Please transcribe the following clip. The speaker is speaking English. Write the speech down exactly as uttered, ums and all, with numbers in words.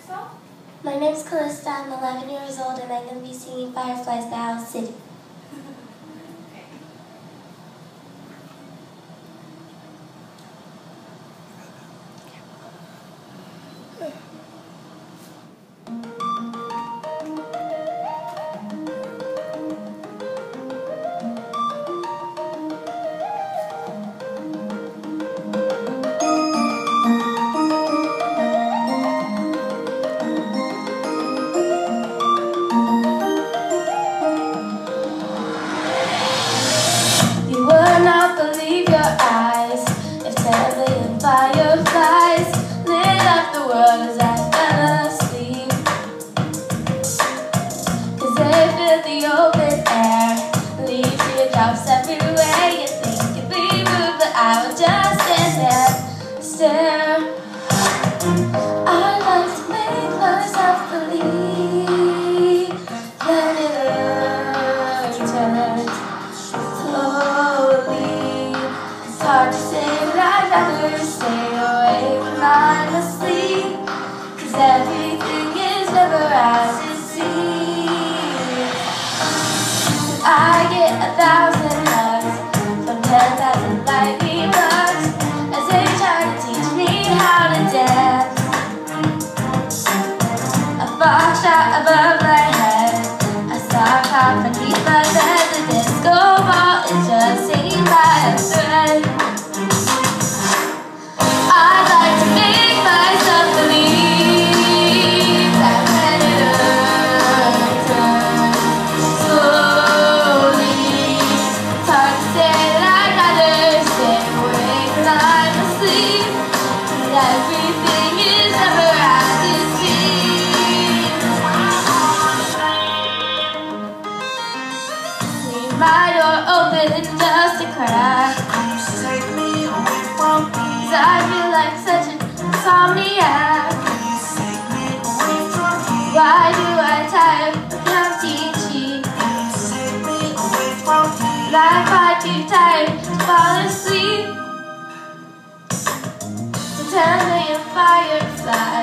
yourself? My name's Kalista. I'm eleven years old and I'm going to be singing Fireflies by Owl City. You would not believe your eyes if ten million fireflies lit up the world as I fell asleep. Cause they fill the open air, leave teardrops everywhere. You think you'd be moved, but I would just stand there, stare. I like to make myself believe that it turns slowly. It's hard to say, but I'd rather stay awake when I'm asleep, cause everything is never as it seems. I get a thousand hugs from ten thousand lightning bugs as they try to teach me how to dance. A far shot above my head, a star caught beneath my bed. The disco ball is just hanging by a thread. I'd like to make myself believe that when it turns slowly, it's hard to say that I'd rather stay awake when I'm asleep, and everything is never as it seems. Leave my door open just a crack, cause I feel like such an insomniac. Why do I tire of empty cheek? Like I'm too tired to fall asleep. So ten million fireflies